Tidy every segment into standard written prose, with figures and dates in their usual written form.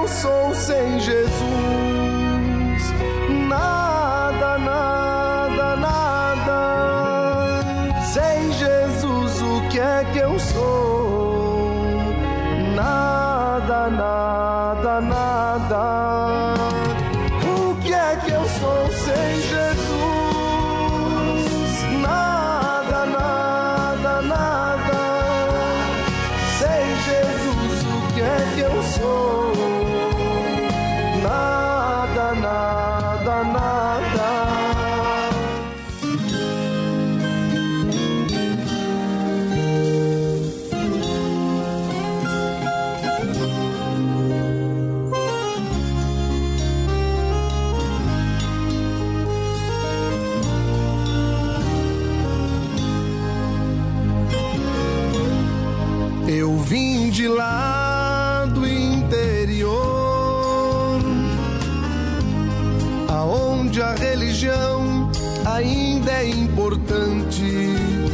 eu sou sem Jesus? Nada, nada, nada. Sem Jesus, o que é que eu sou? Nada, nada, nada. O que é que eu sou sem Jesus? Nada, nada, nada. Sem Jesus, o que é que eu sou? Nada, nada, nada. Eu vim de lá do interior, aonde a religião ainda é importante.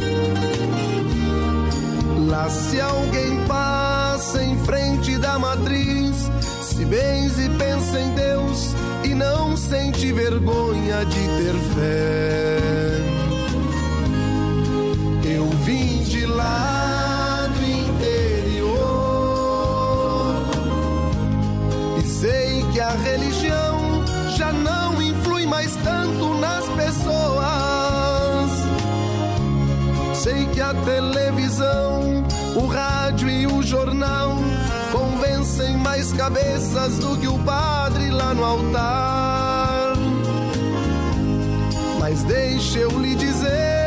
Lá se alguém passa em frente da matriz, se benze e pensa em Deus e não sente vergonha de ter fé. Eu vim de lá do interior e sei que a religião já não influi mais tanto nas pessoas. Sei que a televisão, o rádio e o jornal convencem mais cabeças do que o padre lá no altar. Mas deixe eu lhe dizer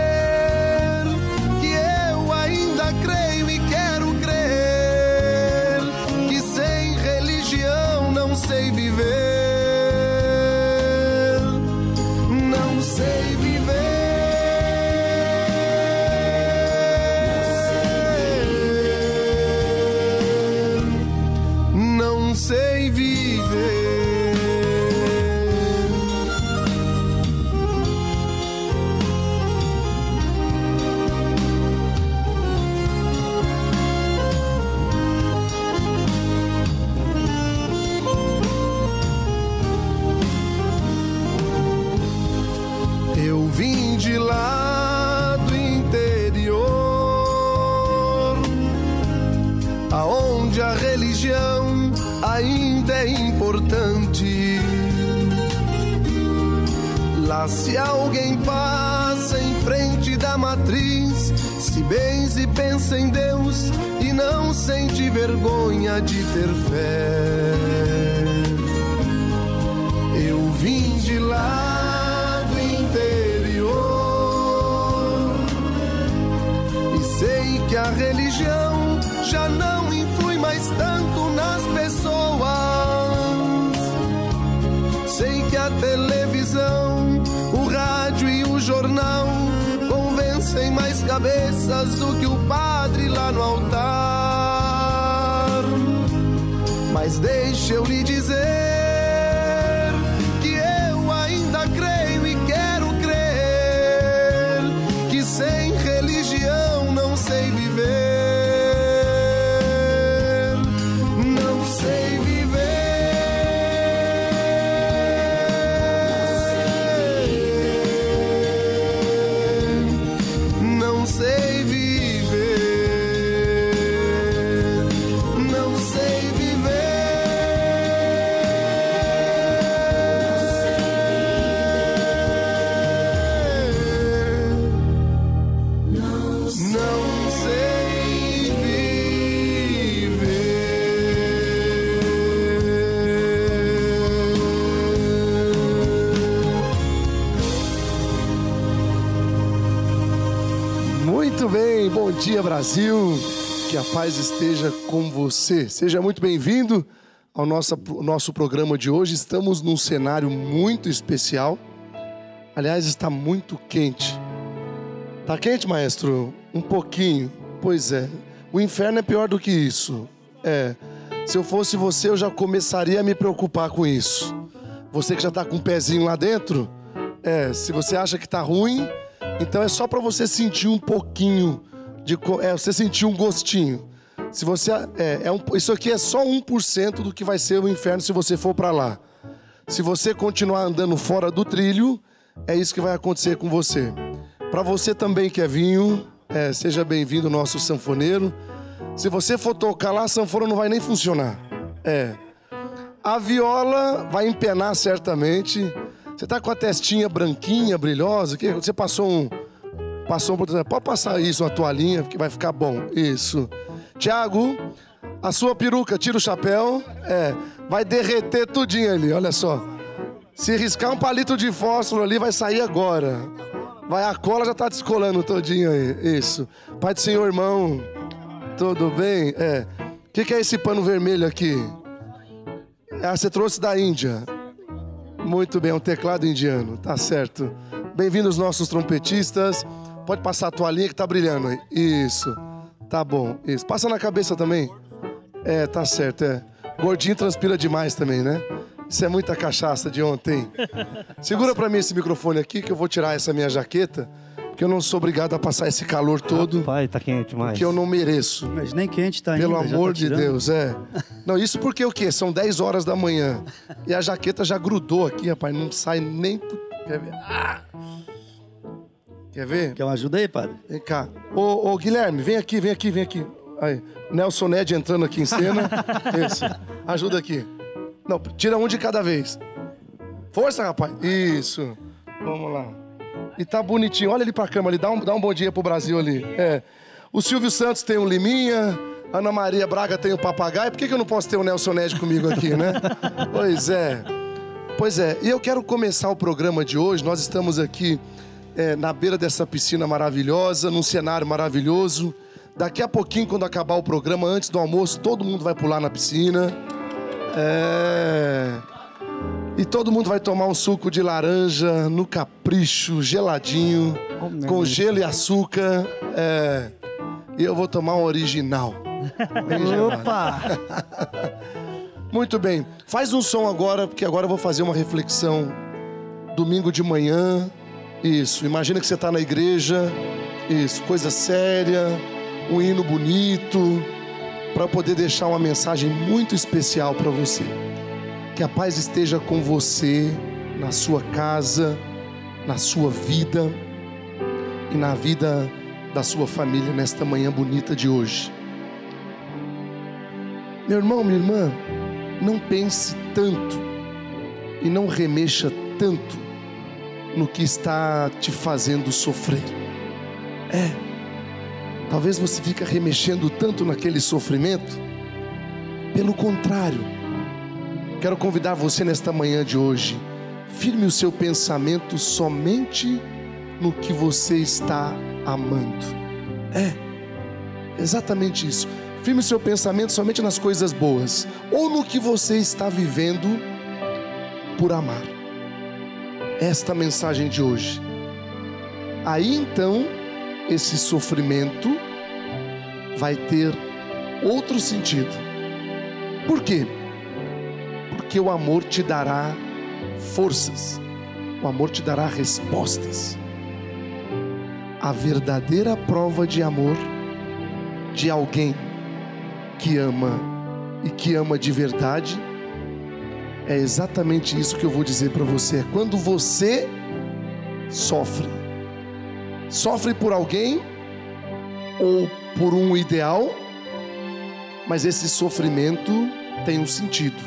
que eu ainda creio e quero crer que sem religião não sei viver. Não sei viver. Não sei viver. Eu vim de lá do interior, aonde a religião ainda é importante. Lá se alguém passa em frente da matriz, se benze e pensa em Deus e não sente vergonha de ter fé. Eu vim de lá do interior e sei que a religião já não influi mais tanto nas pessoas. Sei que a televisão, o rádio e o jornal convencem mais cabeças do que o padre lá no altar. Mas deixe eu lhe dizer que eu ainda creio e quero crer que sem religião não sei viver. Não sei viver. Não sei viver. Não sei viver. Não sei viver. Muito bem, bom dia Brasil, que a paz esteja com você. Seja muito bem-vindo ao nosso programa de hoje. Estamos num cenário muito especial. Aliás, está muito quente. Tá quente, maestro? Um pouquinho. Pois é, o inferno é pior do que isso. Se eu fosse você, eu já começaria a me preocupar com isso. Você que já está com um pezinho lá dentro, se você acha que tá ruim, então é só para você sentir um pouquinho, você sentir um gostinho. Se você isso aqui é só 1% do que vai ser o inferno se você for para lá. Se você continuar andando fora do trilho, é isso que vai acontecer com você. Para você também, Kevinho, seja bem-vindo, nosso sanfoneiro. Se você for tocar lá, a sanfona não vai nem funcionar. A viola vai empenar certamente. Você tá com a testinha branquinha, brilhosa. Você passou pode passar isso, uma toalhinha, que vai ficar bom. Isso. Tiago, a sua peruca, tira o chapéu. Vai derreter tudinho ali, olha só. Se riscar um palito de fósforo ali, vai sair agora. A cola já tá descolando todinho aí. Isso. Pai do Senhor, irmão. Tudo bem? O que é esse pano vermelho aqui? Você trouxe da Índia. Muito bem, é um teclado indiano, tá certo. Bem-vindos nossos trompetistas. Pode passar a toalhinha que tá brilhando aí. Isso, tá bom. Isso. Passa na cabeça também. Tá certo, Gordinho transpira demais também, né? Isso é muita cachaça de ontem. Segura pra mim esse microfone aqui que eu vou tirar essa minha jaqueta, porque eu não sou obrigado a passar esse calor todo. Pai, tá quente demais. Porque eu não mereço. Mas nem quente tá ainda. Pelo amor de Deus, Não, isso porque o quê? São 10 horas da manhã. E a jaqueta já grudou aqui, rapaz. Não sai nem... Quer ver? Quer ver? Quer uma ajuda aí, padre? Vem cá. Ô, Guilherme, vem aqui. Aí. Nelson Ned entrando aqui em cena. Isso. Ajuda aqui. Não, tira um de cada vez. Força, rapaz. Isso. Vamos lá. E tá bonitinho. Olha ali pra câmera ali. Dá um bom dia pro Brasil ali. O Silvio Santos tem um Liminha. Ana Maria Braga tem o Papagaio. Por que eu não posso ter o Nelson Ned comigo aqui, né? Pois é. E eu quero começar o programa de hoje. Nós estamos aqui na beira dessa piscina maravilhosa, num cenário maravilhoso. Daqui a pouquinho, quando acabar o programa, antes do almoço, todo mundo vai pular na piscina. E todo mundo vai tomar um suco de laranja no capricho, geladinho, com gelo e açúcar. E eu vou tomar um original. Opa! Muito bem. Faz um som agora, porque agora eu vou fazer uma reflexão. Domingo de manhã. Isso. Imagina que você está na igreja. Isso. Coisa séria. Um hino bonito. Para poder deixar uma mensagem muito especial para você. Que a paz esteja com você, na sua casa, na sua vida e na vida da sua família nesta manhã bonita de hoje. Meu irmão, minha irmã, não pense tanto e não remexa tanto no que está te fazendo sofrer. Talvez você fique remexendo tanto naquele sofrimento. Pelo contrário, quero convidar você nesta manhã de hoje. Firme o seu pensamento somente no que você está amando. Exatamente isso. Firme o seu pensamento somente nas coisas boas. Ou no que você está vivendo por amar. Esta mensagem de hoje. Aí então, esse sofrimento vai ter outro sentido. Por quê? Porque o amor te dará forças. O amor te dará respostas. A verdadeira prova de amor de alguém que ama e que ama de verdade é exatamente isso que eu vou dizer para você. É quando você sofre por alguém ou por um ideal, mas esse sofrimento tem um sentido.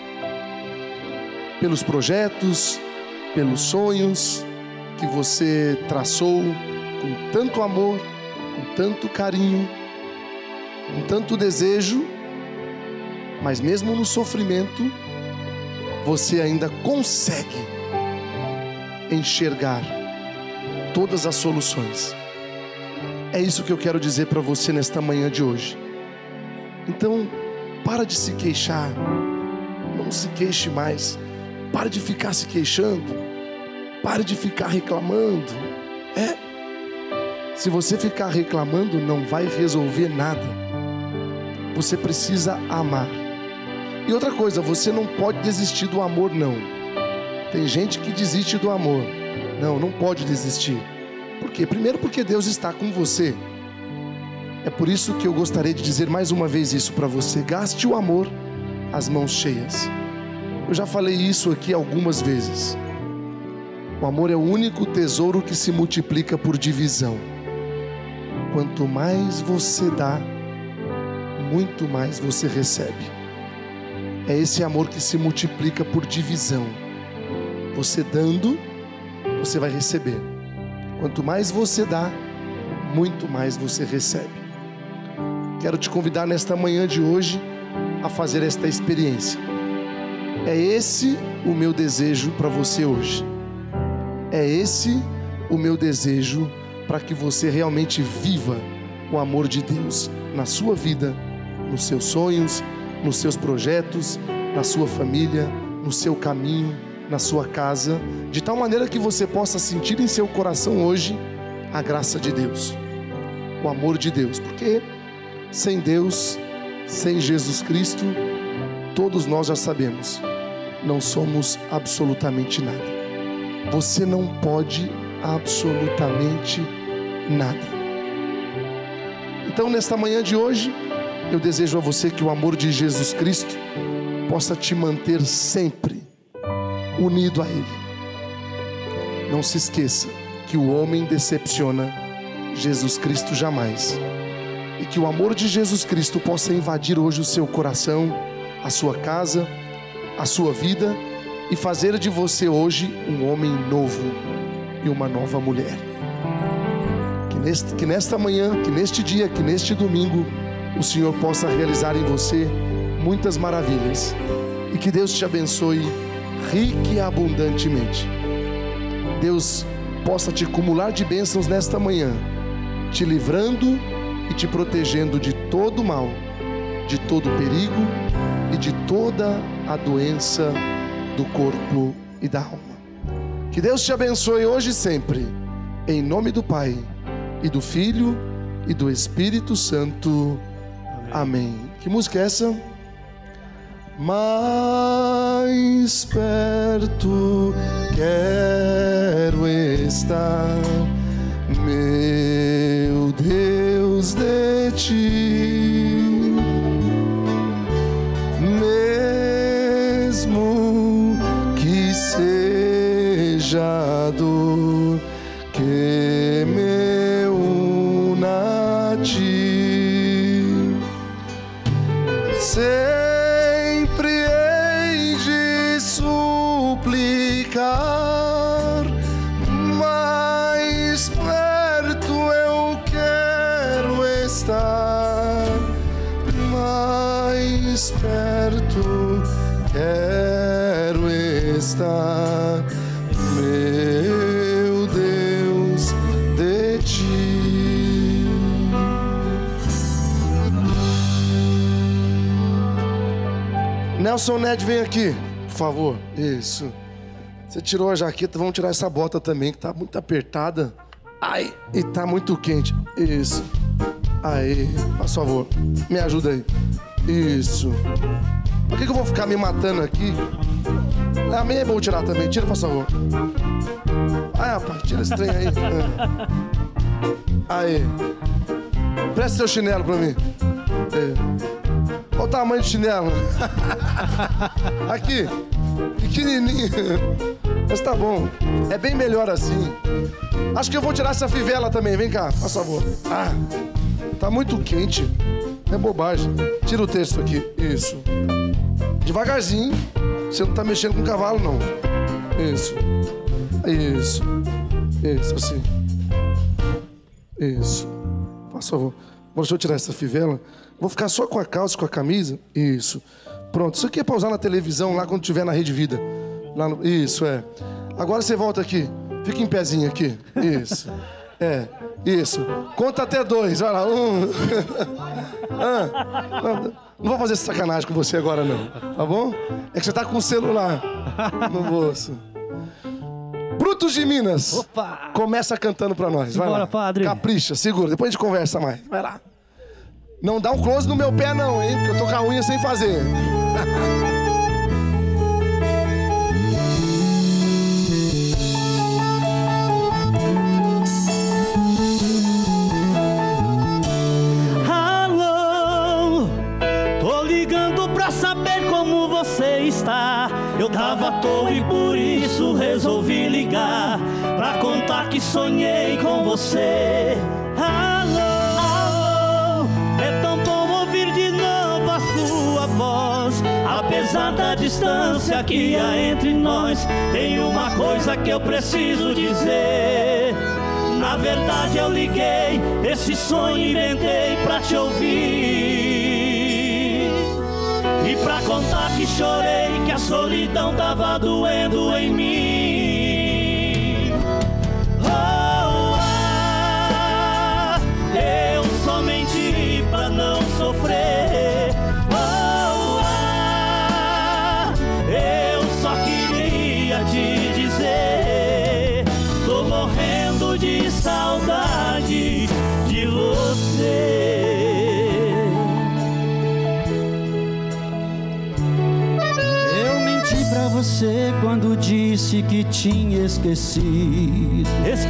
Pelos projetos, pelos sonhos que você traçou com tanto amor, com tanto carinho, com tanto desejo, mas mesmo no sofrimento, você ainda consegue enxergar todas as soluções. É isso que eu quero dizer para você nesta manhã de hoje. Então, para de se queixar. Não se queixe mais. Pare de ficar se queixando. Pare de ficar reclamando. Se você ficar reclamando, não vai resolver nada. Você precisa amar. E outra coisa, você não pode desistir do amor, não. Tem gente que desiste do amor. Não pode desistir. Por quê? Primeiro porque Deus está com você. É por isso que eu gostaria de dizer mais uma vez isso para você. Gaste o amor às mãos cheias. Eu já falei isso aqui algumas vezes. O amor é o único tesouro que se multiplica por divisão. Quanto mais você dá, muito mais você recebe. É esse amor que se multiplica por divisão. Você dando, você vai receber. Quanto mais você dá, muito mais você recebe. Quero te convidar nesta manhã de hoje a fazer esta experiência. É esse o meu desejo para você hoje. É esse o meu desejo para que você realmente viva o amor de Deus na sua vida, nos seus sonhos, nos seus projetos, na sua família, no seu caminho, na sua casa, de tal maneira que você possa sentir em seu coração hoje a graça de Deus, o amor de Deus, porque sem Deus, sem Jesus Cristo, todos nós já sabemos, não somos absolutamente nada. Você não pode absolutamente nada. Então, nesta manhã de hoje, eu desejo a você que o amor de Jesus Cristo possa te manter sempre unido a Ele. Não se esqueça que o homem decepciona, Jesus Cristo jamais. E que o amor de Jesus Cristo possa invadir hoje o seu coração, a sua casa, a sua vida e fazer de você hoje um homem novo e uma nova mulher. Que nesta manhã, que neste dia, que neste domingo, o Senhor possa realizar em você muitas maravilhas e que Deus te abençoe rica e abundantemente. Deus possa te acumular de bênçãos nesta manhã, te livrando e te protegendo de todo mal, de todo perigo e de toda a doença do corpo e da alma. Que Deus te abençoe hoje e sempre, em nome do Pai, e do Filho, e do Espírito Santo. Amém. Que música é essa? Mais perto quero estar, meu Deus, de ti, mesmo que seja a dor que me una a ti, sempre hei de suplicar, mais perto eu quero estar, mais perto quero estar, meu Deus, de ti. Nelson Ned, vem aqui, por favor. Isso. Você tirou a jaqueta, vamos tirar essa bota também, que tá muito apertada. Ai, e tá muito quente. Isso. Aí, por favor, me ajuda aí. Isso. Por que eu vou ficar me matando aqui? A minha é bom tirar também. Tira, por favor. Ai, rapaz, tira esse trem aí. Aí. Presta seu chinelo pra mim. Aí. Olha o tamanho do chinelo. Aqui. Pequenininho. Mas tá bom. É bem melhor assim. Acho que eu vou tirar essa fivela também. Vem cá, por favor. Ah, tá muito quente. É bobagem. Tira o texto aqui. Isso. Devagarzinho. Você não tá mexendo com o cavalo, não. Isso. Isso. Isso, assim. Isso. Por favor. Deixa eu tirar essa fivela. Vou ficar só com a calça, com a camisa. Isso. Pronto. Isso aqui é pra usar na televisão, lá quando tiver na Rede Vida. Lá no... Isso, é. Agora você volta aqui. Fica em pezinho aqui. Isso. É. Isso. Conta até 2. Vai lá. 1. Não vou fazer essa sacanagem com você agora, não. Tá bom? É que você tá com o celular no bolso. Brutos de Minas. Opa! Começa cantando pra nós. Vai Bora, lá. padre. Capricha, segura. Depois a gente conversa mais. Vai lá. Não dá um close no meu pé, não, hein? Porque eu tô com a unha sem fazer. está. Eu tava à toa e por isso resolvi ligar pra contar que sonhei com você. Alô, alô, é tão bom ouvir de novo a sua voz. Apesar da distância que há entre nós, tem uma coisa que eu preciso dizer. Na verdade eu liguei, esse sonho inventei pra te ouvir e pra contar que chorei, que a solidão tava doendo em mim. Oh, ah, eu só menti pra não sofrer. Oh, ah, eu só queria te dizer, tô morrendo de saudade de você. Eu menti pra você quando disse que tinha esquecido.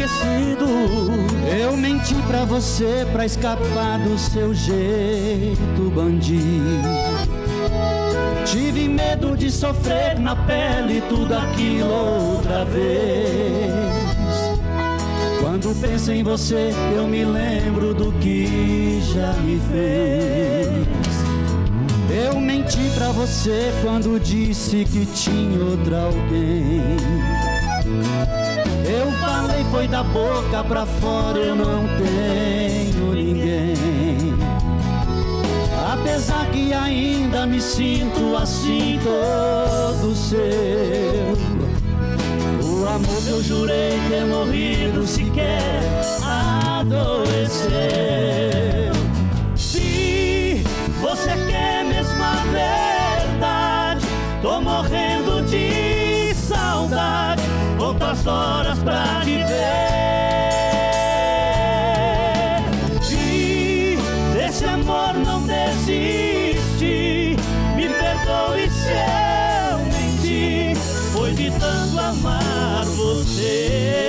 Eu menti pra você pra escapar do seu jeito bandido. Tive medo de sofrer na pele tudo aquilo outra vez. Quando penso em você, eu me lembro do que já me fez. Eu menti pra você quando disse que tinha outra alguém. Eu falei foi da boca pra fora, eu não tenho ninguém. Apesar que ainda me sinto assim todo seu. O amor que eu jurei ter morrido sequer adoeceu. Se você quer mesmo a verdade, tô morrendo de saudade. Quantas horas pra te ver. Se desse amor não desiste, me perdoe se eu menti. Foi de tanto amar você.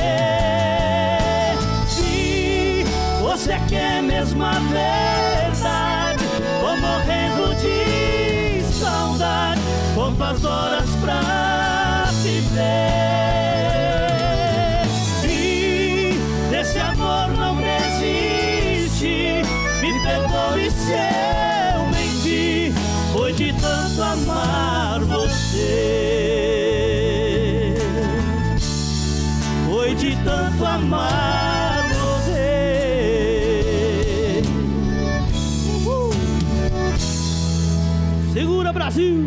Se você quer mesmo a verdade, tô morrendo de saudade. Quantas horas pra te ver. Se desse amor não desiste, me perdoe se eu menti. Foi de tanto amar você. Foi de tanto amar você. Segura, Brasil!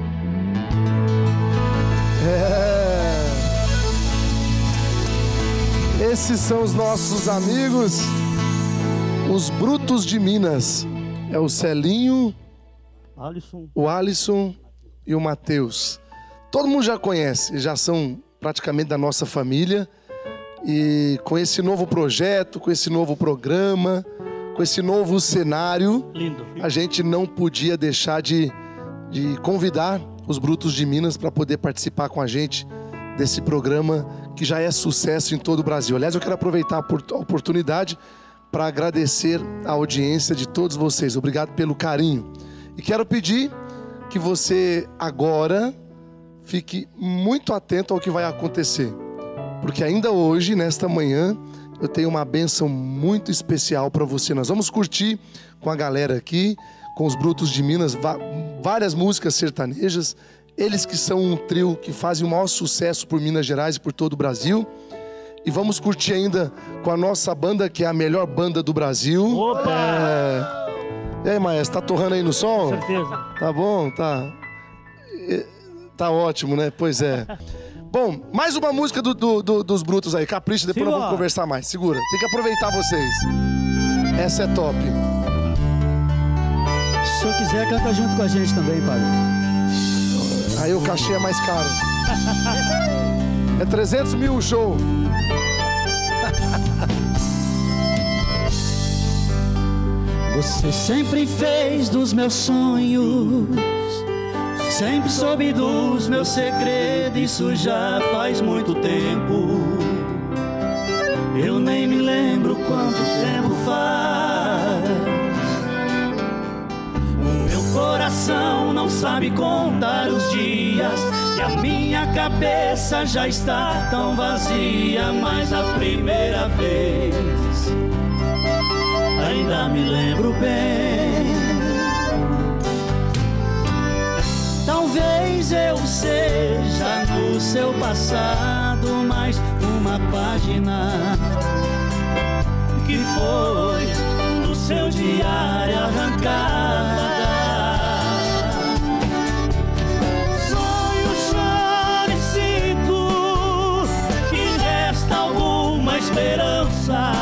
Esses são os nossos amigos, os Brutos de Minas. É o Celinho, o Alisson e o Matheus. Todo mundo já conhece, já são praticamente da nossa família. E com esse novo projeto, com esse novo programa, com esse novo cenário, Lindo. A gente não podia deixar de convidar os Brutos de Minas para poder participar com a gente desse programa que já é sucesso em todo o Brasil. Aliás, eu quero aproveitar a oportunidade para agradecer a audiência de todos vocês. Obrigado pelo carinho. E quero pedir que você agora fique muito atento ao que vai acontecer. Porque ainda hoje, nesta manhã, eu tenho uma bênção muito especial para você. Nós vamos curtir com a galera aqui, com os Brutos de Minas, várias músicas sertanejas. Eles que são um trio que fazem o maior sucesso por Minas Gerais e por todo o Brasil. E vamos curtir ainda com a nossa banda, que é a melhor banda do Brasil. Opa! E aí, maestro, tá torrando aí no som? Com certeza. Tá bom? Tá ótimo, né? Pois é. Bom, mais uma música dos Brutos aí. Capricha, depois nós vamos conversar mais. Segura. Tem que aproveitar vocês. Essa é top. Se o senhor quiser, canta junto com a gente também, padre. Aí o cachê é mais caro. É 300 mil o show. Você sempre fez dos meus sonhos, sempre soube dos meus segredos. Isso já faz muito tempo. Eu nem me lembro quanto tempo faz. O meu coração não não sabe contar os dias, e a minha cabeça já está tão vazia. Mas a primeira vez ainda me lembro bem. Talvez eu seja no seu passado mais uma página que foi do seu diário arrancada. Sonho, choro e sinto que resta alguma esperança.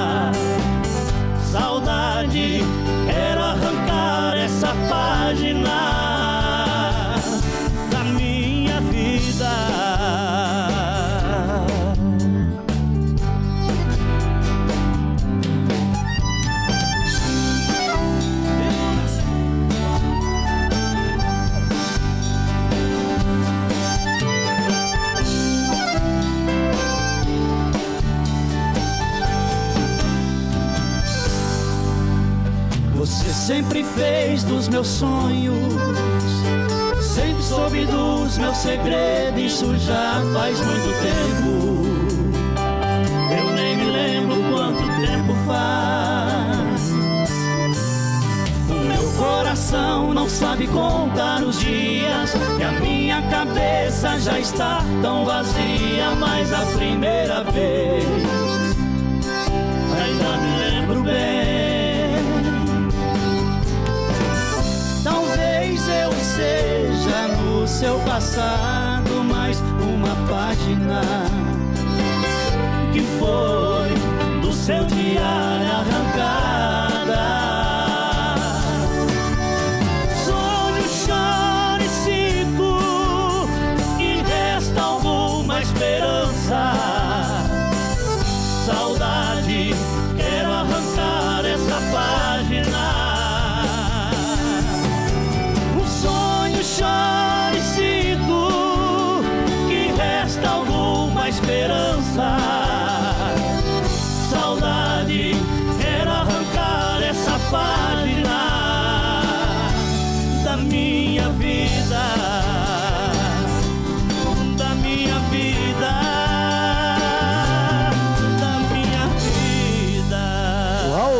Saudade, quero arrancar essa página da minha vida. Você sempre fez dos meus sonhos, sempre soube dos meus segredos. Isso já faz muito tempo, eu nem me lembro quanto tempo faz. O meu coração não sabe contar os dias, e a minha cabeça já está tão vazia. Mas a primeira vez ainda me lembro bem. Talvez eu seja no seu passado mais uma página que foi do seu diário arrancada. Sonho, choro e sinto que resta alguma esperança. Saudade, quero arrancar essa página. Choro e sinto que resta alguma esperança. Saudade, quero arrancar essa página da minha vida, da minha vida, da minha vida. Uau!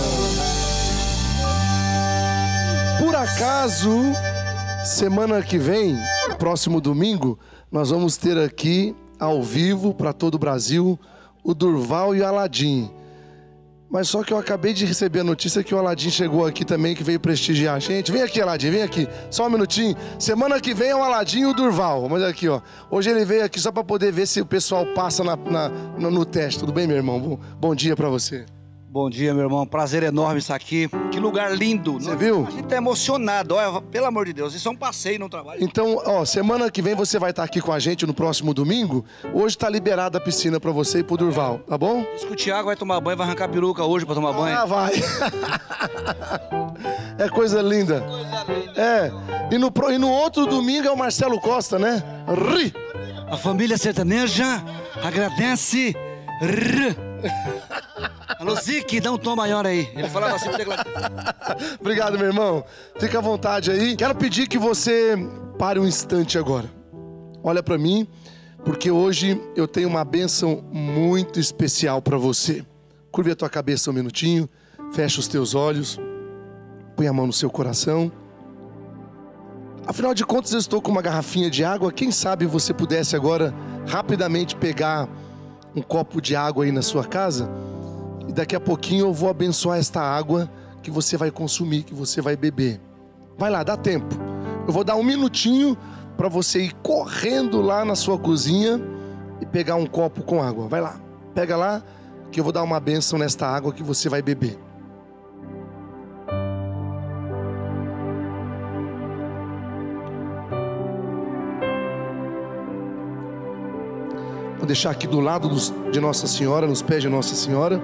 Por acaso, semana que vem, próximo domingo, nós vamos ter aqui, ao vivo, para todo o Brasil, o Durval e o Aladim. Mas só que eu acabei de receber a notícia que o Aladim chegou aqui também, que veio prestigiar a gente. Vem aqui, Aladim, vem aqui. Só um minutinho. Semana que vem é o Aladim e o Durval. Mas aqui, ó. Hoje ele veio aqui só para poder ver se o pessoal passa no teste. Tudo bem, meu irmão? Bom dia para você. Bom dia, meu irmão. Prazer enorme estar aqui. Que lugar lindo. Você viu? A gente tá emocionado. Olha, pelo amor de Deus, isso é um passeio no trabalho. Então, ó, semana que vem você vai estar aqui com a gente no próximo domingo. Hoje tá liberada a piscina pra você e pro Durval, tá bom? Diz que o Thiago vai tomar banho, vai arrancar a peruca hoje pra tomar banho. Ah, vai. É coisa linda. É. E no outro domingo é o Marcelo Costa, né? Ri. A família sertaneja agradece. Alô, Zique, dá um tom maior aí. Ele falava assim pro teclado. Obrigado, meu irmão. Fica à vontade aí. Quero pedir que você pare um instante agora. Olha pra mim, porque hoje eu tenho uma bênção muito especial pra você. Curve a tua cabeça um minutinho, fecha os teus olhos, põe a mão no seu coração. Afinal de contas, eu estou com uma garrafinha de água. Quem sabe você pudesse agora rapidamente pegar um copo de água aí na sua casa? E daqui a pouquinho eu vou abençoar esta água que você vai consumir, que você vai beber. Vai lá, dá tempo. Eu vou dar um minutinho para você ir correndo lá na sua cozinha e pegar um copo com água. Vai lá, pega lá, que eu vou dar uma bênção nesta água que você vai beber. Vou deixar aqui do lado de Nossa Senhora, nos pés de Nossa Senhora.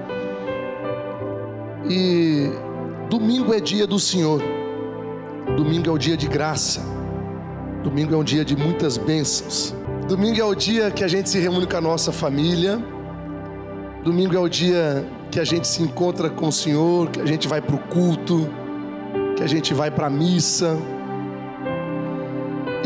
E domingo é dia do Senhor. Domingo é o dia de graça. Domingo é um dia de muitas bênçãos. Domingo é o dia que a gente se reúne com a nossa família. Domingo é o dia que a gente se encontra com o Senhor, que a gente vai para o culto, que a gente vai para a missa.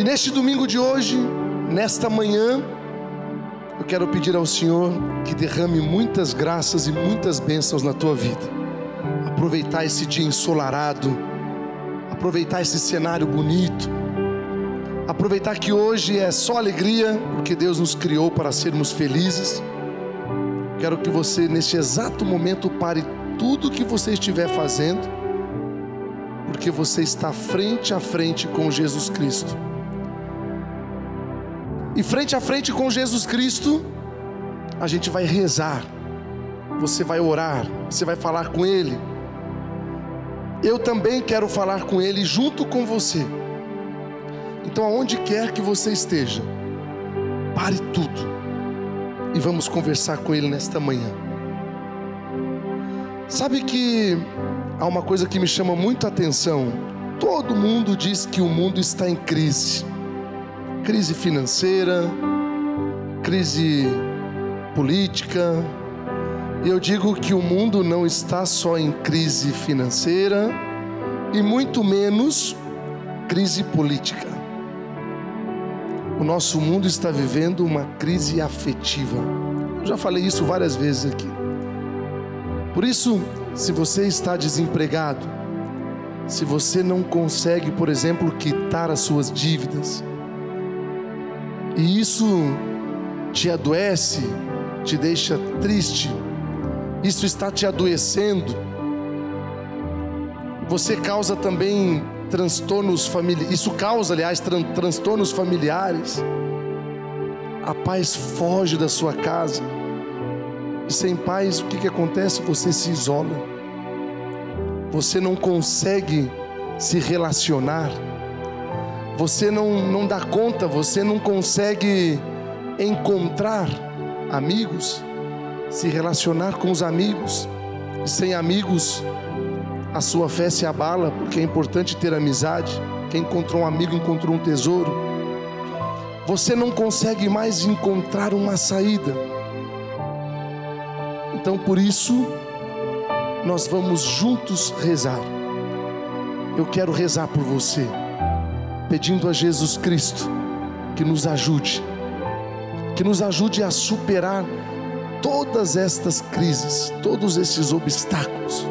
E neste domingo de hoje, nesta manhã, eu quero pedir ao Senhor que derrame muitas graças e muitas bênçãos na tua vida. Aproveitar esse dia ensolarado, aproveitar esse cenário bonito, aproveitar que hoje é só alegria, porque Deus nos criou para sermos felizes. Quero que você, neste exato momento, pare tudo que você estiver fazendo, porque você está frente a frente com Jesus Cristo. E frente a frente com Jesus Cristo, a gente vai rezar, você vai orar, você vai falar com Ele. Eu também quero falar com Ele junto com você. Então, aonde quer que você esteja, pare tudo e vamos conversar com Ele nesta manhã. Sabe que há uma coisa que me chama muito a atenção. Todo mundo diz que o mundo está em crise. Crise financeira, crise política. E eu digo que o mundo não está só em crise financeira e muito menos crise política. O nosso mundo está vivendo uma crise afetiva. Eu já falei isso várias vezes aqui. Por isso, se você está desempregado, se você não consegue, por exemplo, quitar as suas dívidas, e isso te adoece, te deixa triste, isso está te adoecendo, você causa também transtornos familiares, isso causa, aliás, transtornos familiares, a paz foge da sua casa, e sem paz, o que acontece? Você se isola, você não consegue se relacionar, você não dá conta, você não consegue encontrar amigos, se relacionar com os amigos. E sem amigos, a sua fé se abala, porque é importante ter amizade. Quem encontrou um amigo encontrou um tesouro. Você não consegue mais encontrar uma saída. Então, por isso, nós vamos juntos rezar. Eu quero rezar por você, pedindo a Jesus Cristo que nos ajude a superar todas estas crises, todos esses obstáculos,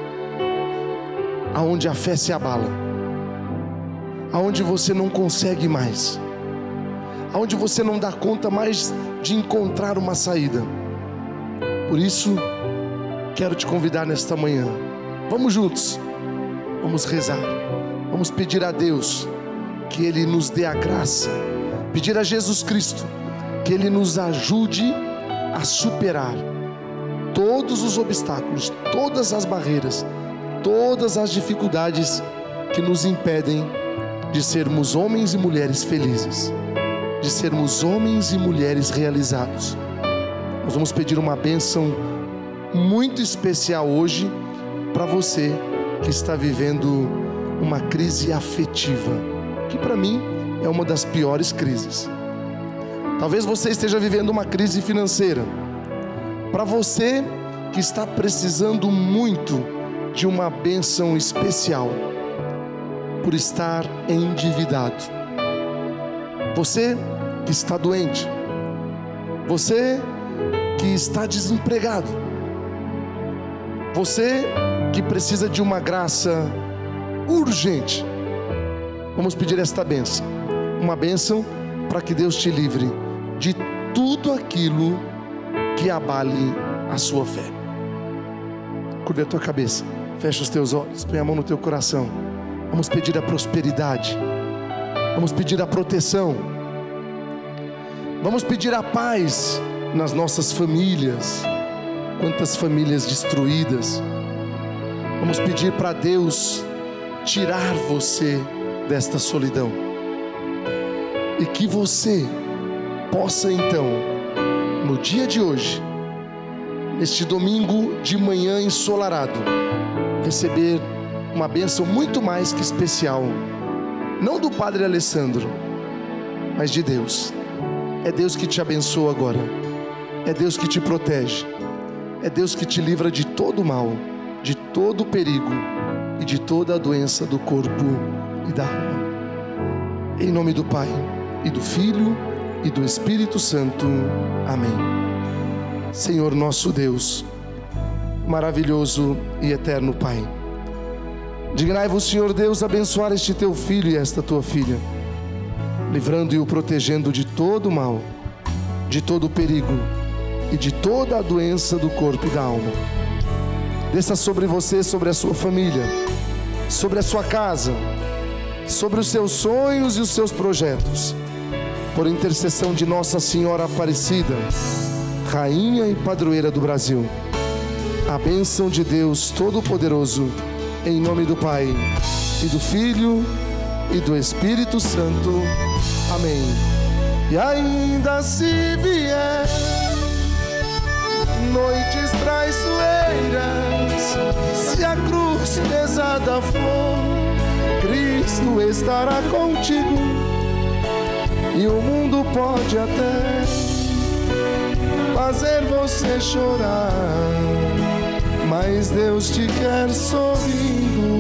aonde a fé se abala, aonde você não consegue mais, aonde você não dá conta mais de encontrar uma saída. Por isso, quero te convidar nesta manhã, vamos juntos, vamos rezar, vamos pedir a Deus que Ele nos dê a graça, pedir a Jesus Cristo que Ele nos ajude a superar todos os obstáculos, todas as barreiras, todas as dificuldades que nos impedem de sermos homens e mulheres felizes, de sermos homens e mulheres realizados. Nós vamos pedir uma bênção muito especial hoje para você que está vivendo uma crise afetiva, que para mim é uma das piores crises. Talvez você esteja vivendo uma crise financeira. Para você que está precisando muito de uma bênção especial, por estar endividado. Você que está doente. Você que está desempregado. Você que precisa de uma graça urgente. Vamos pedir esta bênção. Uma bênção para que Deus te livre de tudo aquilo que abale a sua fé. Curva a tua cabeça, fecha os teus olhos, põe a mão no teu coração. Vamos pedir a prosperidade, vamos pedir a proteção, vamos pedir a paz nas nossas famílias. Quantas famílias destruídas. Vamos pedir para Deus tirar você desta solidão, e que você possa então, no dia de hoje, neste domingo de manhã ensolarado, receber uma bênção muito mais que especial, não do Padre Alessandro, mas de Deus. É Deus que te abençoa agora, é Deus que te protege, é Deus que te livra de todo o mal, de todo o perigo e de toda a doença do corpo e da alma. Em nome do Pai, e do Filho, e do Espírito Santo. Amém. Senhor nosso Deus, maravilhoso e eterno Pai, dignai-vos, Senhor Deus, abençoar este teu filho e esta tua filha, livrando e o protegendo de todo mal, de todo perigo e de toda a doença do corpo e da alma. Desça sobre você, sobre a sua família, sobre a sua casa, sobre os seus sonhos e os seus projetos, por intercessão de Nossa Senhora Aparecida, Rainha e Padroeira do Brasil. A bênção de Deus Todo-Poderoso, em nome do Pai, e do Filho, e do Espírito Santo. Amém. E ainda se vier noites traiçoeiras, se a cruz pesada for, Cristo estará contigo. E o mundo pode até fazer você chorar, mas Deus te quer sorrindo.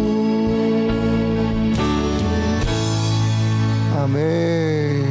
Amém.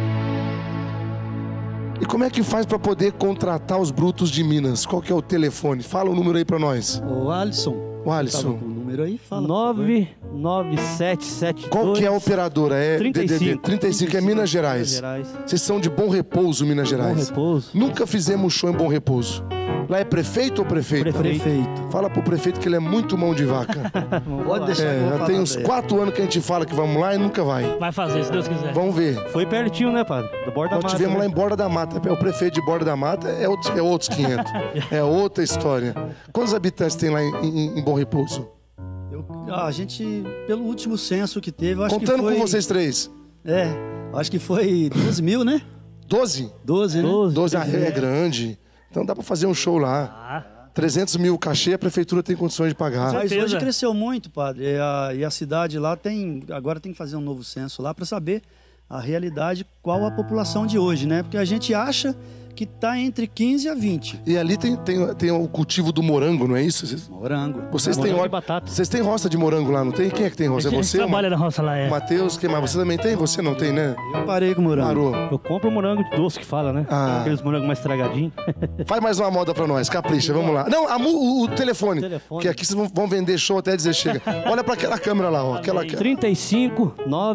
E como é que faz para poder contratar os brutos de Minas? Qual que é o telefone? Fala o número aí para nós. O Alisson. O Alisson. Tava com o número aí, fala. 99772. Qual que é a operadora? É 35. 35, é Minas Gerais. Vocês são de Bom Repouso, Minas Gerais. Bom Repouso. Nunca fizemos show em Bom Repouso. Lá é prefeito ou prefeita? Prefeito. Fala pro prefeito que ele é muito mão de vaca. Pode deixar que eu vou Já falar tem uns dele. 4 anos que a gente fala que vamos lá e nunca vai. Vai fazer, se Deus quiser. Vamos ver. Foi pertinho, né, padre? Do Borda da Nós Mata. tivemos lá né? em Borda da Mata. O prefeito de Borda da Mata é outros 500. É outra história. Quantos habitantes tem lá em Bom Repouso? A gente, pelo último censo que teve, eu acho Contando que foi... com vocês três. Acho que foi 12 mil, né? 12? 12, né? 12 é grande. Então dá pra fazer um show lá. 300 mil cachê, a prefeitura tem condições de pagar. Mas certeza. hoje cresceu muito, padre. E a cidade lá agora tem que fazer um novo censo lá para saber a realidade, qual a população de hoje, né? Porque a gente acha que tá entre 15 a 20. E ali tem o cultivo do morango, não é isso? Morango. Vocês têm Morango e batata. Vocês têm roça de morango lá, não tem? Quem é que tem roça? É você? trabalha na roça lá, é. Matheus, quem mais? Você também tem? Você não tem, né? Eu parei com morango. Parou. Eu compro o morango de doce que fala, né? Ah. Aqueles morangos mais estragadinhos. Faz mais uma moda pra nós, capricha, vamos lá. Não, o telefone. Que aqui vocês vão vender show até dizer chega. Olha pra aquela câmera lá, ó. 35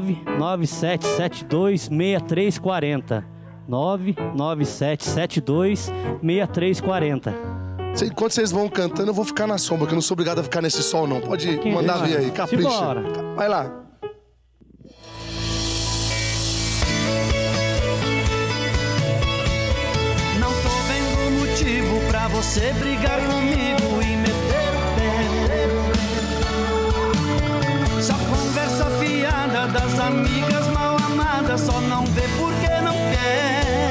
99772 6340. 99772 6340. Enquanto vocês vão cantando, eu vou ficar na sombra, que eu não sou obrigado a ficar nesse sol, não. Pode Quem mandar deixa? ver aí, capricha. Simbora. Vai lá. Não tô vendo motivo pra você brigar comigo e meter o pé. Só conversa fiada das amigas mal amadas, só não vê porque não quer.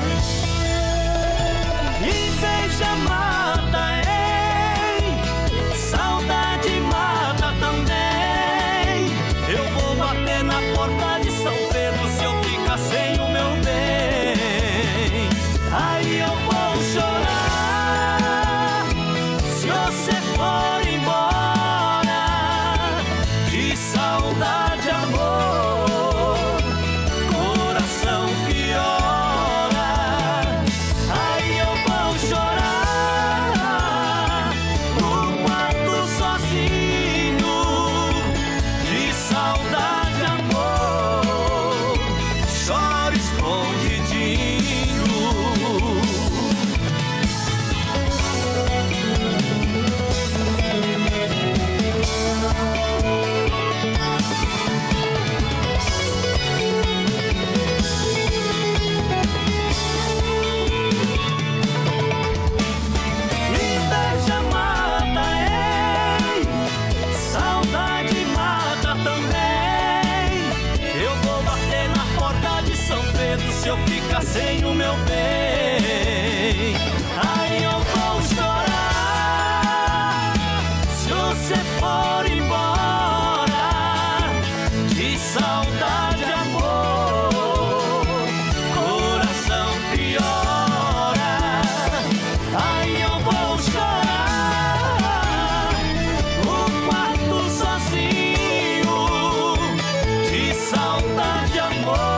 Inveja mata, ei, saudade mata também. Eu vou bater na porta de São Pedro se eu ficar sem o meu bem. Aí eu vou chorar se você for embora. De saudade, amor, coração piora. Aí eu vou chorar no quarto sozinho. De saudade, amor, choro escondidinho. Inveja mata, ei, saudade mata também. Eu vou bater na porta de São Pedro se eu ficar sem o meu bem. Aí eu vou chorar se você for embora. De saudade, amor, coração piora. Aí eu vou chorar no quarto sozinho. De saudade, amor,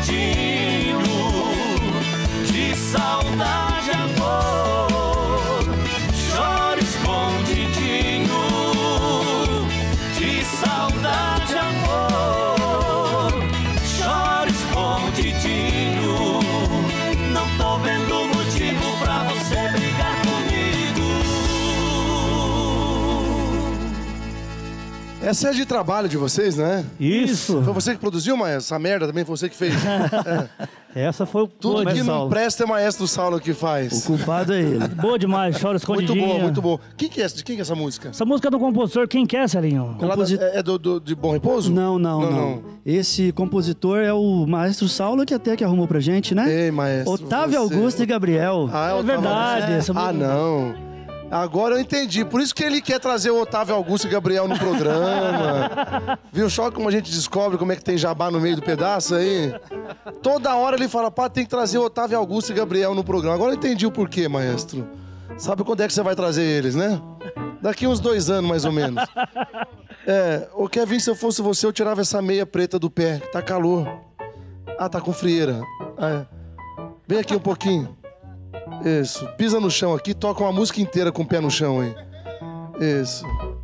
escondidinho de saudade, amor. Choro escondidinho de saudade, amor. Choro escondidinho. Não tô vendo motivo pra você brigar comigo. Essa é de trabalho de vocês, né? Isso. Foi você que produziu, maestro? Essa merda também foi você que fez? Essa foi o Tudo que não Saulo. presta é maestro Saulo que O faz. culpado é ele. Boa demais, chora Muito escondidinha. boa, muito boa. De quem que é essa música? Essa música é do compositor, quem quer, Celinho? É de Bom Repouso? Não. Esse compositor é o maestro Saulo, que até que arrumou pra gente, né? Ei, maestro. Otávio você- Augusto e Gabriel. Ah, É Otávio verdade, Augusto. essa Ah, música- não. Agora eu entendi. Por isso que ele quer trazer o Otávio Augusto e Gabriel no programa. Viu só como a gente descobre como é que tem jabá no meio do pedaço aí? Toda hora ele fala, pá, tem que trazer o Otávio Augusto e Gabriel no programa. Agora eu entendi o porquê, maestro. Sabe quando é que você vai trazer eles, né? Daqui uns 2 anos, mais ou menos. Ô Kevin, se eu fosse você, eu tirava essa meia preta do pé, que tá calor. Ah, tá com frieira. Vem aqui um pouquinho. Isso. Pisa no chão aqui, toca uma música inteira com o pé no chão aí. Isso.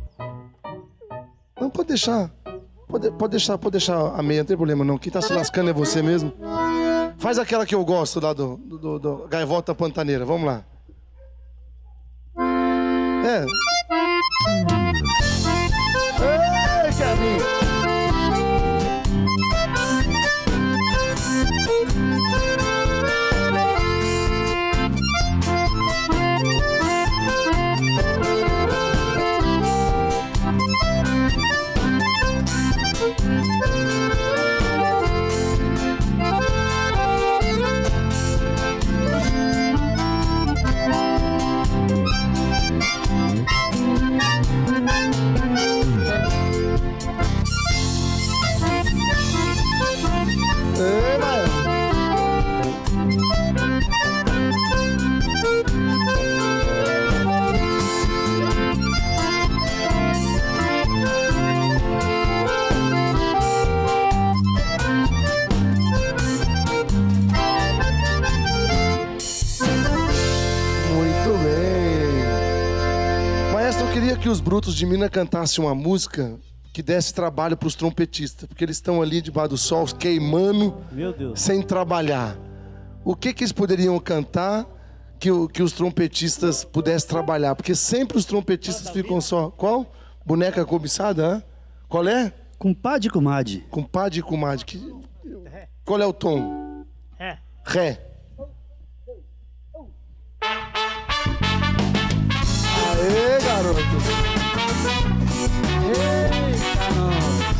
Não, pode deixar. Pode deixar a meia, não tem problema não. Quem tá se lascando é você mesmo. Faz aquela que eu gosto lá do Gaivota Pantaneira. Vamos lá. Ei, Kevin! Que os brutos de Minas cantassem uma música que desse trabalho para os trompetistas, porque eles estão ali debaixo do sol queimando, Meu Deus. sem trabalhar. O que eles poderiam cantar que os trompetistas pudessem trabalhar? Porque sempre os trompetistas ficam só... Qual? Boneca cobiçada, hã? Qual é? Compadre e comadre. Compadre e comadre. Qual é o tom? Ré. Aê, garoto! Eita, nós.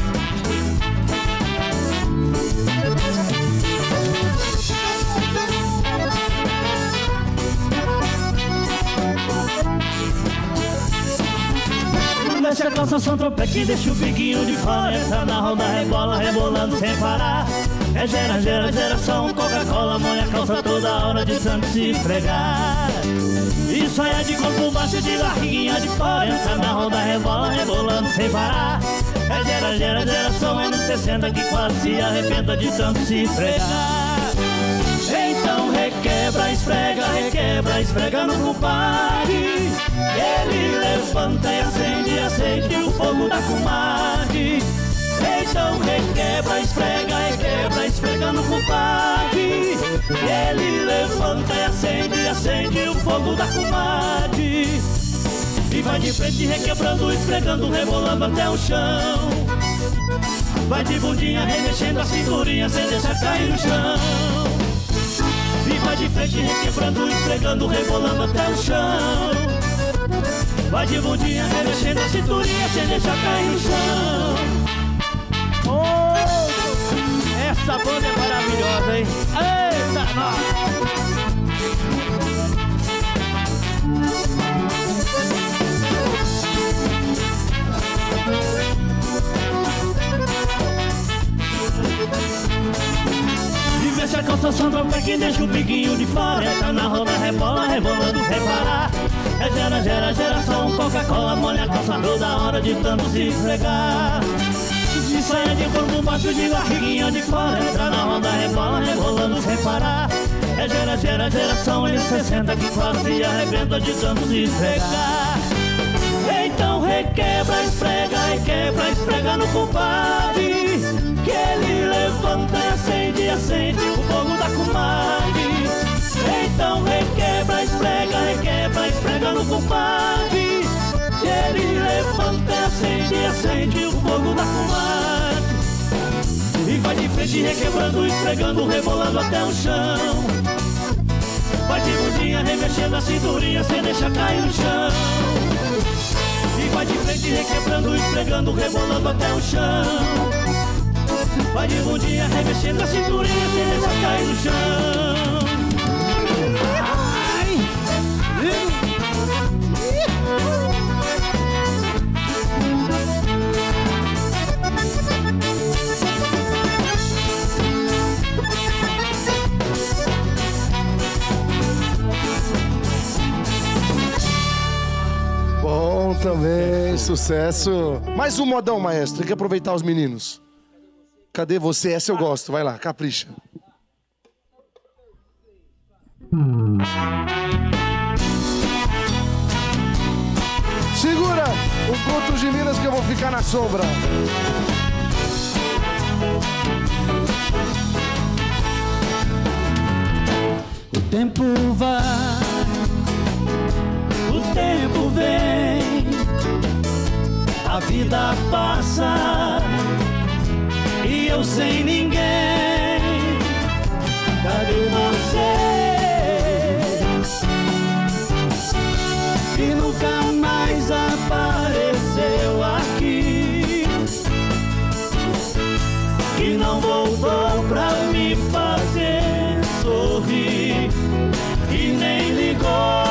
Deixa a calça som trompete, deixa o biquinho de fora. Entra na roda, rebola, rebolando sem parar. É geração, Coca-Cola, molha a calça toda hora de tanto se esfregar. Isso aí é de corpo baixo, de barriguinha de fora. Entra na roda, rebola, rebolando sem parar. É geração, anos 60 que quase se arrebenta de tanto se esfregar. Então requebra, esfrega no compadre. Ele levanta e acende o fogo da comadre. Então requebra, esfrega no compadre. Ele levanta e acende o fogo da comadre. E vai de frente requebrando, esfregando, rebolando até o chão. Vai de bundinha remexendo a cinturinha sem deixar cair no chão. E vai de frente requebrando, esfregando, rebolando até o chão. Vai de bundinha remexendo a cinturinha sem deixar cair no chão. Oh, essa banda é maravilhosa, hein? Eita, nós! E veste a calça sandra pra quem deixa o biquinho de fora. Entra na roda, rebola, rebolando sem parar. É geração, Coca-Cola, molha a calça toda hora de tanto se esfregar. de saia de corpo baixo, de barriguinha de fora. Entra na roda, rebola, rebolando sem parar. É geração anos 60 que quase arrebenta de tanto se esfregar. Então requebra, esfrega no compadre, que ele levanta e acende o fogo da comadre. Então requebra, esfrega no compadre, que ele levanta e acende o fogo da comadre. E vai de frente requebrando, esfregando, rebolando até o chão. Vai de bundinha remexendo a cinturinha sem deixar cair no chão. E vai de frente requebrando, esfregando, rebolando até o chão. Vai de bundinha remexendo a cinturinha sem deixar cair no chão. Bom também, sucesso. Mais um modão, maestro. Tem que aproveitar os meninos. Cadê você? Essa eu gosto. Vai lá, capricha. Segura os contos de Minas que eu vou ficar na sombra. O tempo vai, o tempo vem, a vida passa e eu sem ninguém. Cadê você? Que nunca mais apareceu aqui, que não voltou pra me fazer sorrir e nem ligou.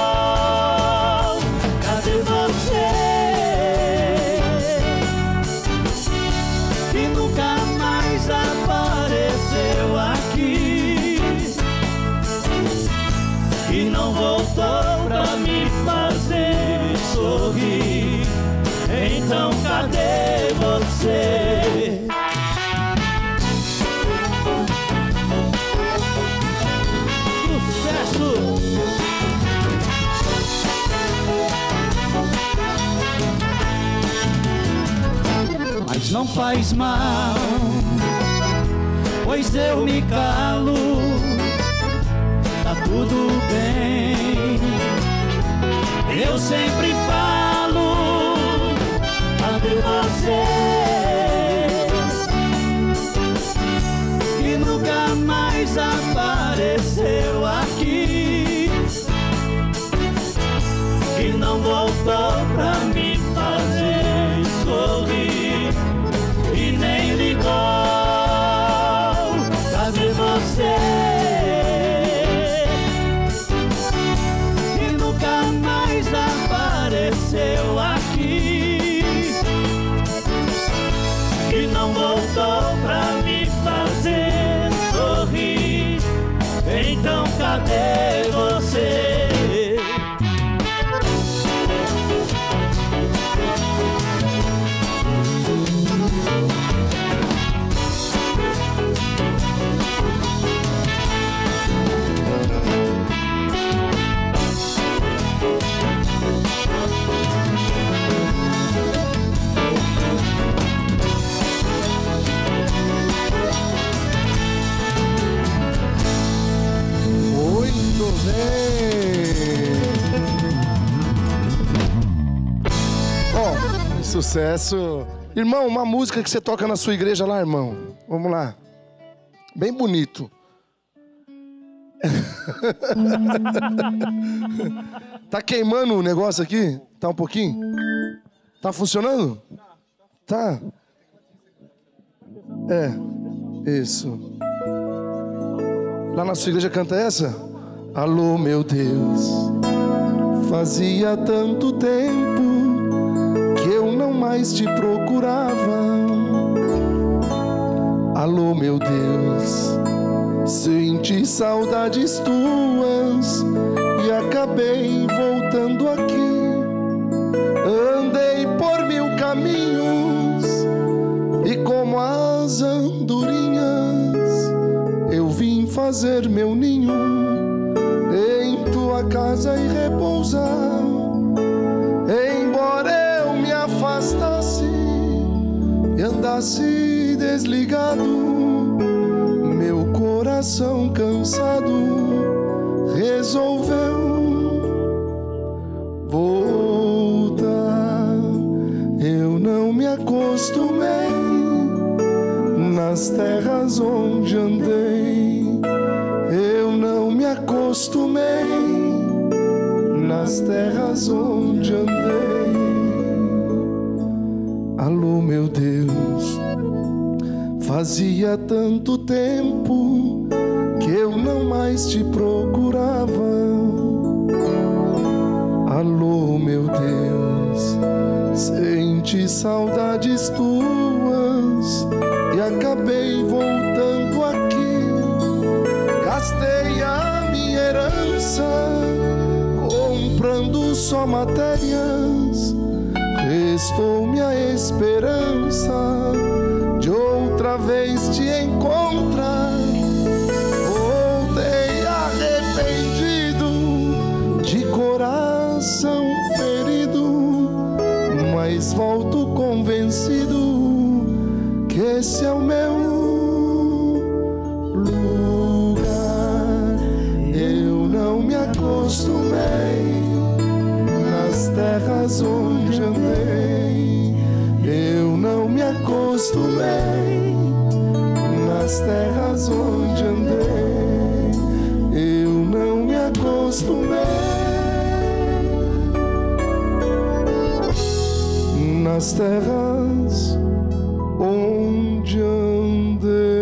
Cadê você? Que nunca mais apareceu aqui, que não voltou pra me fazer sorrir. Então cadê você? Mas não faz mal, pois eu me calo, tá tudo bem. Eu sempre falo, cadê você? Que nunca mais apareceu aqui, que não voltou pra me fazer sorrir e nem ligou. Cadê você? Que nunca mais apareceu aqui, que não voltou pra me fazer sorrir. Então cadê você? Ó, sucesso. Irmão, uma música que você toca na sua igreja lá, irmão. Vamos lá. Bem bonito. Tá queimando o negócio aqui? Tá um pouquinho? Tá funcionando? Tá. É, isso. Lá na sua igreja canta essa? Alô, meu Deus, fazia tanto tempo que eu não mais te procurava. Alô, meu Deus, senti saudades tuas e acabei voltando aqui. Andei por 1000 caminhos e como a fazer meu ninho em tua casa e repousar. Embora eu me afastasse e andasse desligado, meu coração cansado resolveu voltar. Eu não me acostumei nas terras onde andei, eu não me acostumei nas terras onde andei. Alô, meu Deus, fazia tanto tempo que eu não mais te procurava. Alô, meu Deus, senti saudades tuas e acabei voltando aqui. Gastei a minha herança comprando só matérias, restou-me a esperança de outra vez te encontrar. Voltei arrependido, de coração ferido, mas volto convencido que esse é o meu lugar. Eu não me acostumei nas terras onde andei, eu não me acostumei nas terras onde andei, eu não me acostumei nas terras onde andei.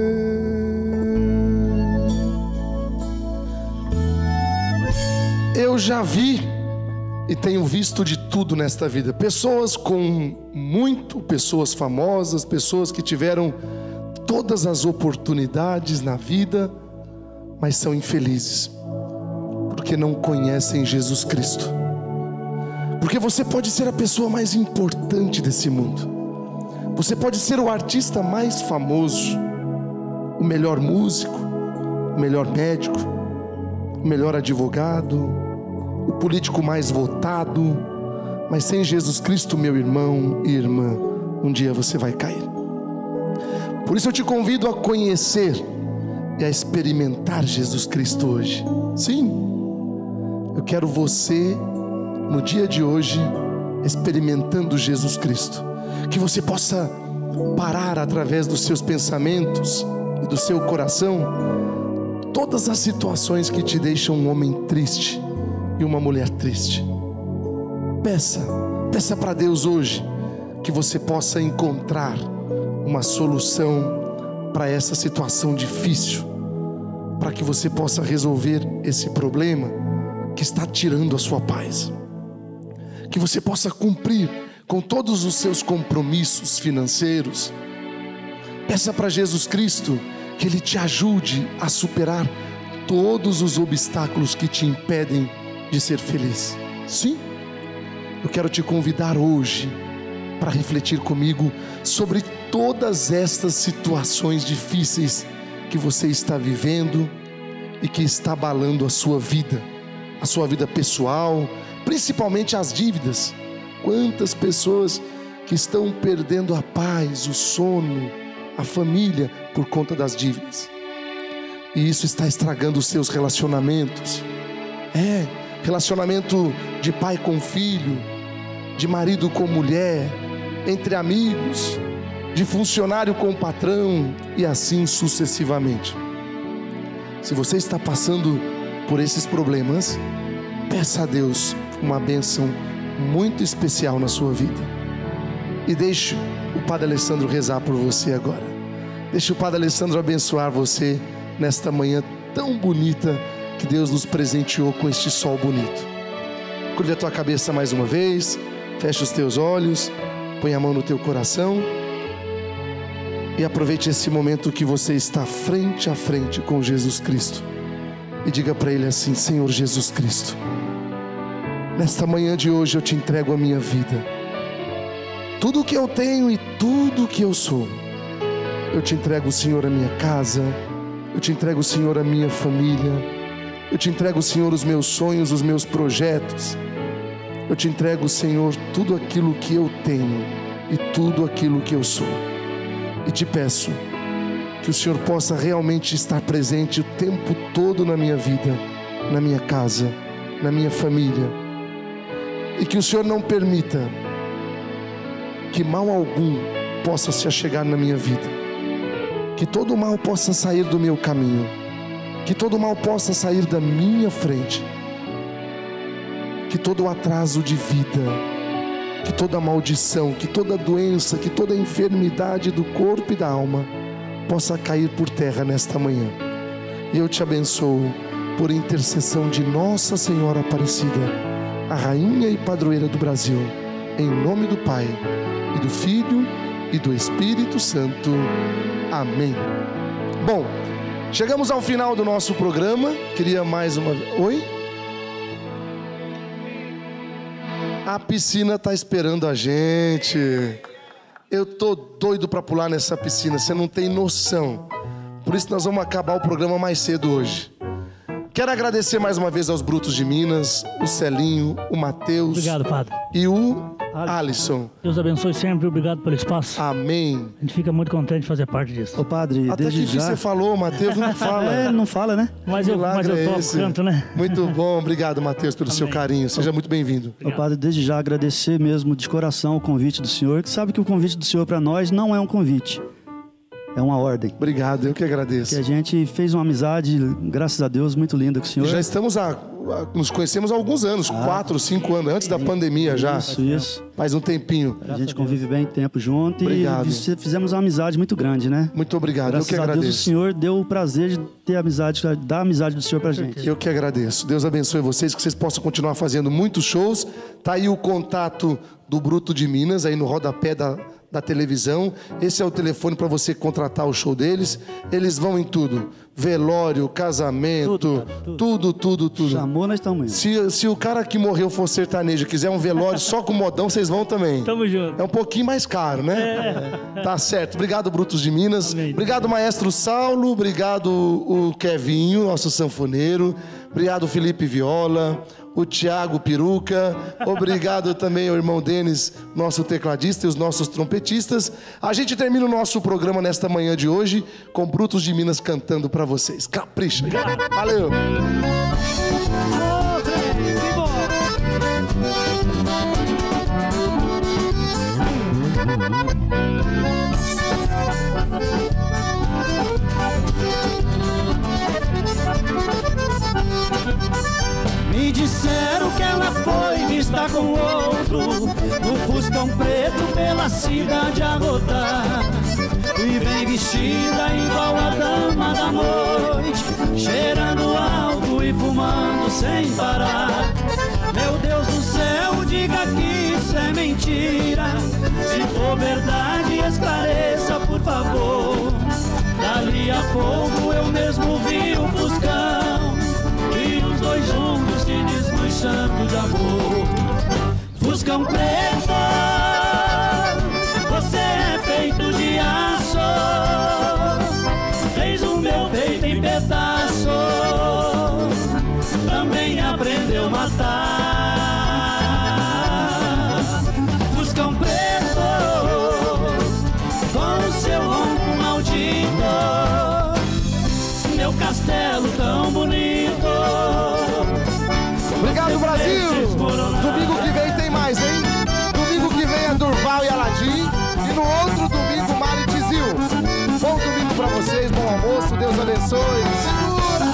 Eu já vi e tenho visto de tudo nesta vida. Pessoas pessoas famosas, pessoas que tiveram todas as oportunidades na vida, mas são infelizes, porque não conhecem Jesus Cristo. Porque você pode ser a pessoa mais importante desse mundo, você pode ser o artista mais famoso, o melhor músico, o melhor médico, o melhor advogado, o político mais votado, mas sem Jesus Cristo, meu irmão e irmã, um dia você vai cair. Por isso eu te convido a conhecer e a experimentar Jesus Cristo hoje. Sim, eu quero você no dia de hoje experimentando Jesus Cristo, que você possa parar através dos seus pensamentos e do seu coração todas as situações que te deixam um homem triste e uma mulher triste. Peça para Deus hoje que você possa encontrar uma solução para essa situação difícil, para que você possa resolver esse problema que está tirando a sua paz, que você possa cumprir com todos os seus compromissos financeiros. Peça para Jesus Cristo que Ele te ajude a superar todos os obstáculos que te impedem de ser feliz. Sim, eu quero te convidar hoje para refletir comigo sobre todas estas situações difíceis que você está vivendo e que está abalando a sua vida pessoal, principalmente as dívidas. Quantas pessoas que estão perdendo a paz, o sono, a família por conta das dívidas, e isso está estragando os seus relacionamentos. Relacionamento de pai com filho, de marido com mulher, entre amigos, de funcionário com patrão e assim sucessivamente. Se você está passando por esses problemas, peça a Deus uma bênção muito especial na sua vida, e deixe o Padre Alessandro rezar por você agora. Deixe o Padre Alessandro abençoar você nesta manhã tão bonita que Deus nos presenteou com este sol bonito. Curva a tua cabeça mais uma vez, fecha os teus olhos, põe a mão no teu coração e aproveite esse momento que você está frente a frente com Jesus Cristo e diga para Ele assim: Senhor Jesus Cristo, nesta manhã de hoje eu te entrego a minha vida, tudo o que eu tenho e tudo o que eu sou. Eu te entrego, Senhor, a minha casa, Eu te entrego, Senhor, a minha família. Eu te entrego, Senhor, os meus sonhos, os meus projetos. Eu te entrego, Senhor, tudo aquilo que eu tenho e tudo aquilo que eu sou. E te peço que o Senhor possa realmente estar presente o tempo todo na minha vida, na minha casa, na minha família. E que o Senhor não permita que mal algum possa se achegar na minha vida. Que todo mal possa sair do meu caminho. Que todo mal possa sair da minha frente. Que todo atraso de vida, que toda maldição, que toda doença, que toda enfermidade do corpo e da alma possa cair por terra nesta manhã. E eu te abençoo por intercessão de Nossa Senhora Aparecida, a rainha e padroeira do Brasil, em nome do Pai, e do Filho, e do Espírito Santo. Amém. Bom, chegamos ao final do nosso programa. Queria mais uma... Oi? A piscina está esperando a gente. Eu tô doido para pular nessa piscina, você não tem noção. Por isso nós vamos acabar o programa mais cedo hoje. Quero agradecer mais uma vez aos Brutos de Minas, o Celinho, o Matheus. Obrigado, Padre. E o Alisson. Deus abençoe sempre, obrigado pelo espaço. Amém. A gente fica muito contente de fazer parte disso. Ô Padre, Até desde que já... você falou, Matheus não fala. É, não fala, né? Mas eu toco, canto, né? Muito bom, obrigado, Matheus, pelo seu carinho. Seja muito bem-vindo. Ô Padre, desde já agradecer mesmo de coração o convite do Senhor, que sabe que o convite do Senhor para nós não é um convite, é uma ordem. Obrigado, eu que agradeço. Que a gente fez uma amizade, graças a Deus, muito linda com o Senhor. Já estamos nos conhecemos há alguns anos, 4, 5 anos, antes da pandemia já. Isso. Faz um tempinho. A gente convive bem tempo junto. Obrigado. E fizemos uma amizade muito grande, né? Muito obrigado, Graças eu que a agradeço. Deus, o Senhor deu o prazer de ter amizade, dar a amizade do Senhor pra gente. Eu que agradeço. Deus abençoe vocês, que vocês possam continuar fazendo muitos shows. Tá aí o contato do Bruto de Minas, aí no rodapé da televisão. Esse é o telefone para você contratar o show deles. Eles vão em tudo. Velório, casamento, tudo. Chamou, nós estamos indo. Se o cara que morreu for sertanejo quiser um velório só com modão, vocês vão também. Tamo junto. É um pouquinho mais caro, né? Tá certo. Obrigado, Brutos de Minas. Amém. Obrigado, Maestro Saulo. Obrigado, o Kevinho, nosso sanfoneiro. Obrigado, Felipe Viola. O Tiago Peruca, obrigado também ao irmão Denis, nosso tecladista, e os nossos trompetistas. A gente termina o nosso programa nesta manhã de hoje com Brutos de Minas cantando pra vocês. Capricha! Valeu! Me disseram que ela foi vista com outro no Fuscão preto pela cidade a rodar. E bem vestida igual a dama da noite, cheirando álcool e fumando sem parar. Meu Deus do céu, diga que isso é mentira. Se for verdade, esclareça, por favor. Dali a pouco eu mesmo vi o Fuscão e os dois juntos se desmanchando de amor. Fuscão preto, você é feito de aço, fez o meu peito em pedaço, também aprendeu a matar. Fuscão preto, com seu ronco maldito, meu castelo tão bonito. Obrigado, Brasil! Domingo que vem tem mais, hein? Domingo que vem é Durval e Aladim. E no outro domingo, Mari Tizil. Bom domingo pra vocês, bom almoço, Deus abençoe. Segura!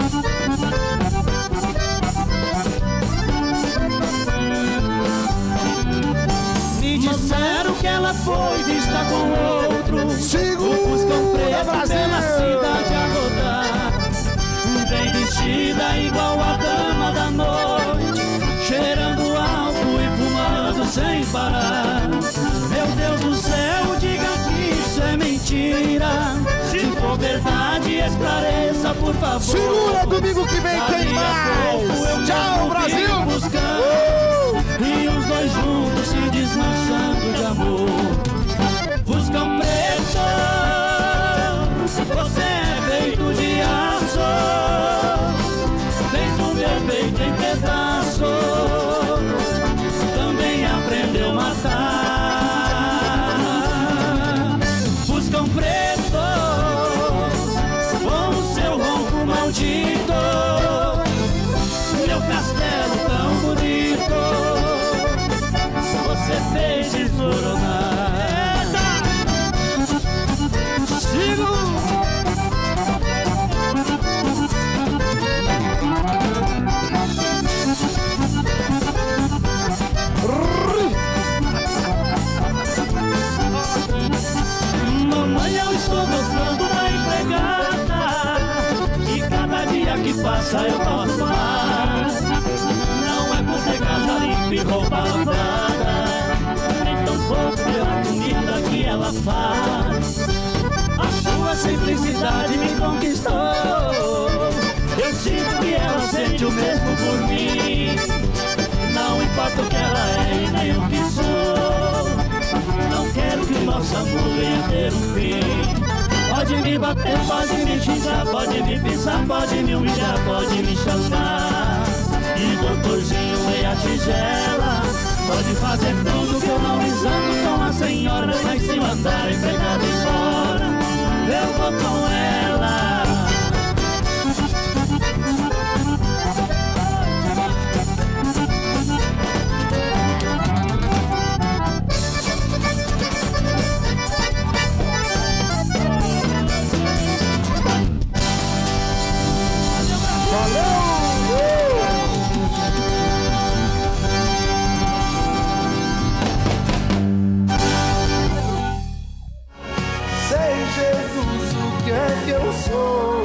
Me disseram que ela foi vista com outro. Segura, Fuscão preto Brasil! pela cidade a rodar. Bem vestida igual a dama da noite, cheirando álcool e fumando sem parar. Meu Deus do céu, diga que isso é mentira. Se for verdade, esclareça, por favor. Segura, domingo que vem tem mais! Tchau, Brasil! E os dois juntos se desmanchando de amor. Fuscão preto, você é feito de ela faz. A sua simplicidade me conquistou. Eu sinto que ela sente o mesmo por mim. Não importa o que ela é e nem o que sou. Não quero que o nosso amor venha ter um fim. Pode me bater, pode me xingar, pode me pisar, pode me humilhar, pode me chamar e doutorzinho meia tigela. Pode fazer tudo que eu não examo com a senhora, mas se mandar empregado embora, eu vou com ela. Sem Jesus, o que é que eu sou?